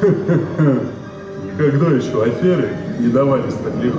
Никогда еще аферы не давались так легко.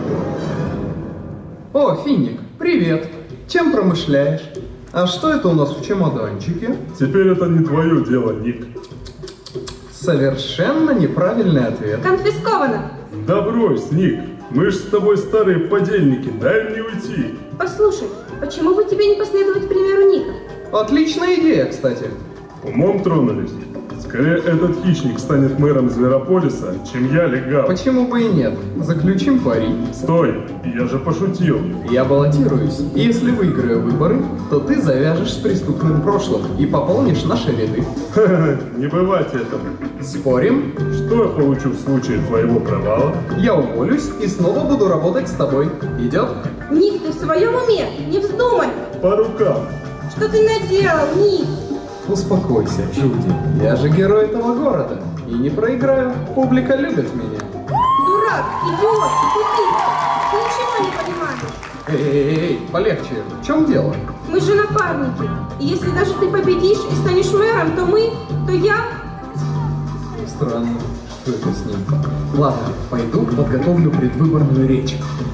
О, Финик, привет. Чем промышляешь? А что это у нас в чемоданчике? Теперь это не твое дело, Ник. Совершенно неправильный ответ. Конфисковано. Да брось, Ник. Мы ж с тобой старые подельники. Дай мне уйти. Послушай, почему бы тебе не последовать примеру Ника? Отличная идея, кстати. Умом тронулись. Скорее этот хищник станет мэром Зверополиса, чем я легал. Почему бы и нет? Заключим пари. Стой, я же пошутил. Я баллотируюсь. И если выиграю выборы, то ты завяжешь с преступным прошлым и пополнишь наши ряды. Не бывать этому. Спорим? Что я получу в случае твоего провала? Я уволюсь и снова буду работать с тобой. Идет? Ник, ты в своем уме? Не вздумай! По рукам. Что ты наделал, Ник? Успокойся, Джуди. Я же герой этого города. И не проиграю. Публика любит меня. Дурак, идиот, тупица! Ты ничего не понимаешь. Эй, полегче. В чем дело? Мы же напарники. И если даже ты победишь и станешь мэром, то я... Странно. Что это с ним? Ладно, пойду подготовлю предвыборную речь.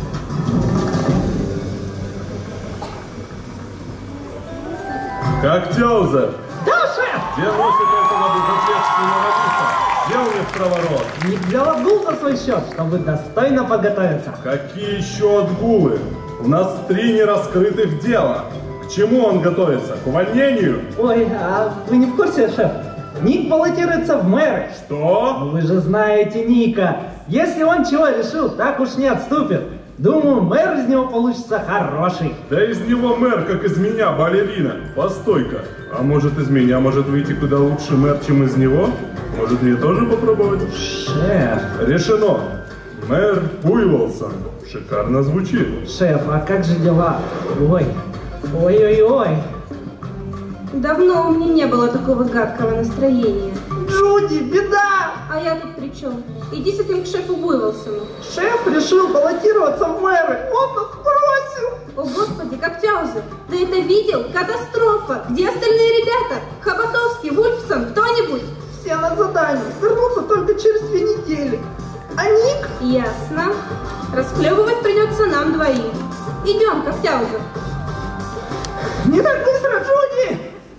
Как Тяузер? Да, шеф! Где носит этого безответственного лица? Где у них проворот? Ник взял отгул за свой счет, чтобы достойно подготовиться. Какие еще отгулы? У нас 3 нераскрытых дела. К чему он готовится? К увольнению? Ой, а вы не в курсе, шеф? Ник баллотируется в мэры. Что? Вы же знаете Ника. Если он чего решил, так уж не отступит. Думаю, мэр из него получится хороший. Да из него мэр, как из меня, балерина. Постой-ка. А может, из меня может выйти куда лучше мэр, чем из него? Может, мне тоже попробовать? Шеф. Решено. Мэр Буйволсон. Шикарно звучит. Шеф, а как же дела? Ой. Ой-ой-ой. Давно у меня не было такого гадкого настроения. Джуди, беда! А я тут при чем? Иди с этим к шефу Буйволсону. Шеф решил баллотироваться в мэры. Он нас бросил. О господи, Коптяузер, ты это видел? Катастрофа! Где остальные ребята? Хоботовский, Вульфсон, кто-нибудь? Все на задании. Вернутся только через 2 недели. А Ник? Ясно. Расхлебывать придется нам двоим. Идем, Коптяузер. Не так быстро, Джуди!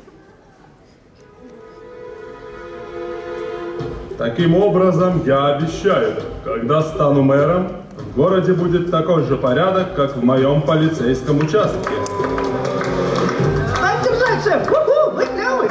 Таким образом, я обещаю, когда стану мэром, в городе будет такой же порядок, как в моем полицейском участке. Так держать, шеф! Ху-ху, вы клевый!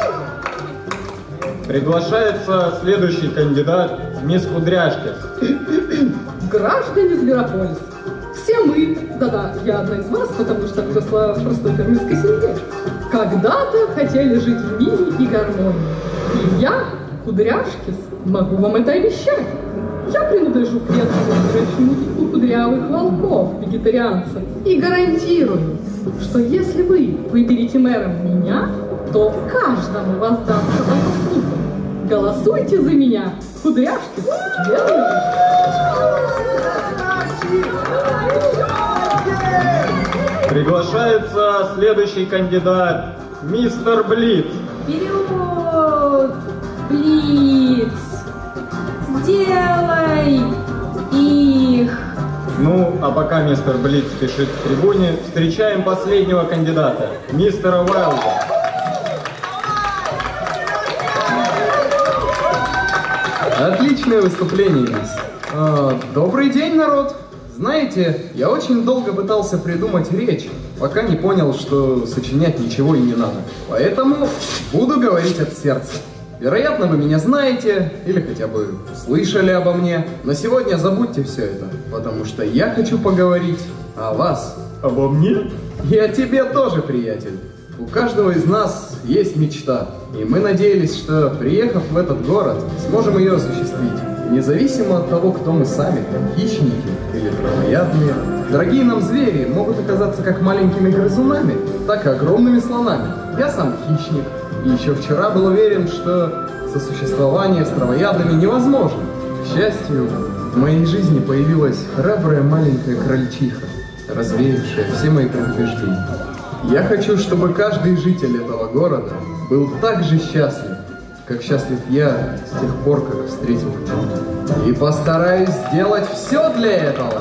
Приглашается следующий кандидат, мисс Кудряшкис. Граждане Зверополиса, все мы, да-да, я одна из вас, потому что выросла в простой фермерской семье, когда-то хотели жить в мире и гармонии. И я, Кудряшкис, могу вам это обещать. Я принадлежу к редкому прочему типу кудрявых волков, вегетарианцев, и гарантирую, что если вы выберете мэром меня, то каждому воздастся по заслугам. Голосуйте за меня, Кудряшкис, верно? Приглашается следующий кандидат, мистер Блиц. Вперед, Блиц! Сделай их! Ну, а пока мистер Блиц спешит к трибуне, встречаем последнего кандидата, мистера Уайлда. Отличное выступление, мисс. Добрый день, народ. Знаете, я очень долго пытался придумать речь, пока не понял, что сочинять ничего и не надо. Поэтому буду говорить от сердца. Вероятно, вы меня знаете, или хотя бы слышали обо мне, но сегодня забудьте все это, потому что я хочу поговорить о вас. Обо мне? И о тебе тоже, приятель. У каждого из нас есть мечта, и мы надеялись, что, приехав в этот город, сможем ее осуществить. Независимо от того, кто мы сами, хищники или травоядные. Дорогие нам звери могут оказаться как маленькими грызунами, так и огромными слонами. Я сам хищник, и еще вчера был уверен, что сосуществование с травоядными невозможно. К счастью, в моей жизни появилась храбрая маленькая крольчиха, развеявшая все мои предубеждения. Я хочу, чтобы каждый житель этого города был так же счастлив, как счастлив я с тех пор, как встретил Джуди. И постараюсь сделать все для этого.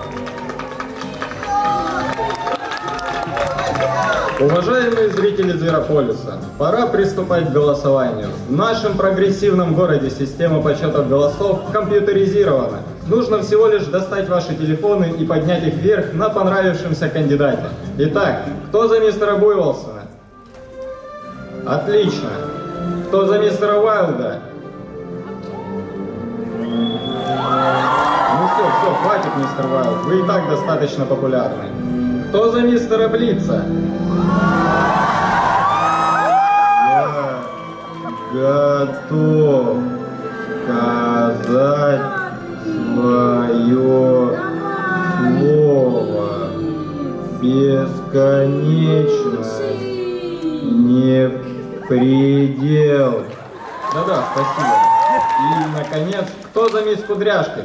Уважаемые зрители Зверополиса, пора приступать к голосованию. В нашем прогрессивном городе система подсчета голосов компьютеризирована. Нужно всего лишь достать ваши телефоны и поднять их вверх на понравившемся кандидате. Итак, кто за мистера Буйволсона? Отлично. Кто за мистера Уайлда? Ну все, хватит, мистер Уайлд, вы и так достаточно популярны. Кто за мистера Блица? Я готов сказать свое слово. Бесконечность не предел. Да-да, спасибо. И, наконец, кто за мисс Кудряшкис?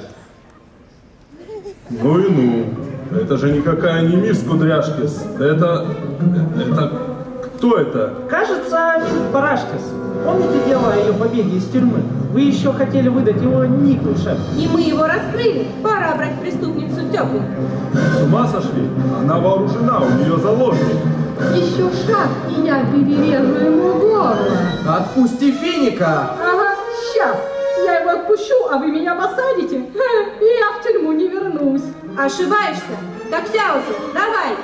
Ну и ну. Это же никакая не мисс Кудряшкис. Это... Кто это? Кажется, Барашкис. Помните дело о ее побеге из тюрьмы? Вы еще хотели выдать его Нику, шеф. И мы его раскрыли. Пора брать преступницу тепленькую. С ума сошли? Она вооружена, у нее заложник. Еще шаг, и я перережу ему горло. Отпусти Финика! Ага, сейчас. Я его отпущу, а вы меня посадите, и я в тюрьму не вернусь. Ошибаешься. Таксяузен, давай.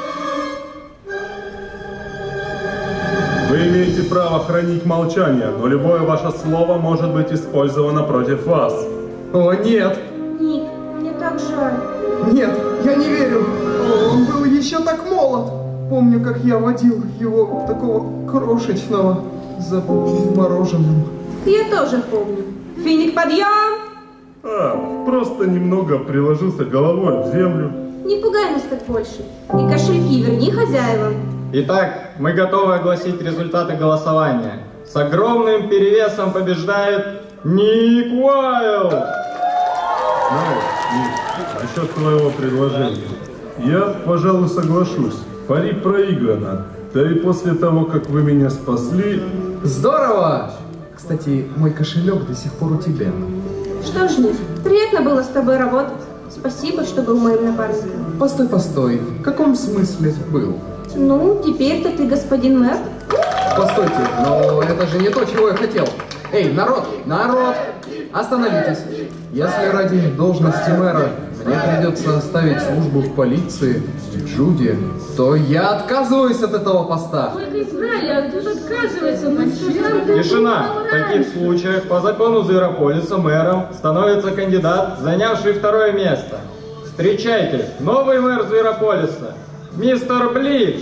Вы имеете право хранить молчание, но любое ваше слово может быть использовано против вас. О, нет! Ник, мне так жаль. Нет, я не верю. Он был еще так молод. Помню, как я водил его, такого крошечного, за мороженым. Я тоже помню. Финик, подъем! Просто немного приложился головой в землю. Не пугай нас так больше. И кошельки верни хозяевам. Итак, мы готовы огласить результаты голосования. С огромным перевесом побеждает Ник Уайлд! Знаешь, Ник, насчет твоего предложения. Я, пожалуй, соглашусь. Пари проиграно. Да и после того, как вы меня спасли... Здорово! Кстати, мой кошелек до сих пор у тебя. Что ж, Ник, приятно было с тобой работать. Спасибо, что был моим напарником. Постой, постой. В каком смысле был? Ну, теперь-то ты господин мэр. Постойте, но это же не то, чего я хотел. Эй, народ, народ! Остановитесь. Если ради должности мэра мне придется оставить службу в полиции, Джуди, то я отказываюсь от этого поста. Только знали, тут отказывается, но все. Тишина! В таких случаях по закону Зверополиса мэром становится кандидат, занявший второе место. Встречайте, новый мэр Зверополиса, мистер Блиц!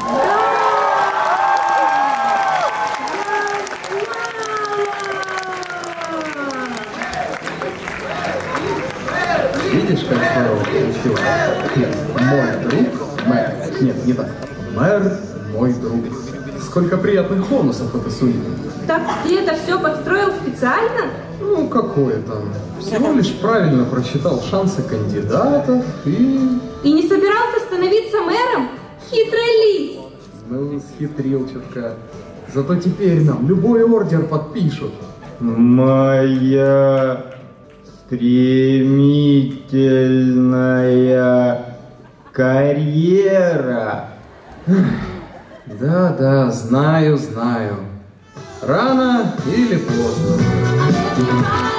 Видишь, как здорово получилось? Мой друг, мэр. Нет, не так. Мэр, мой друг. Сколько приятных бонусов это сулит. Так ты это все подстроил специально? Ну, какое там. Всего лишь правильно просчитал шансы кандидатов и... И не собирался становиться мэром? Хитрый лис! Ну, схитрил чутка. Зато теперь нам любой ордер подпишут. Моя стремительная карьера. Да, знаю. Рано или поздно.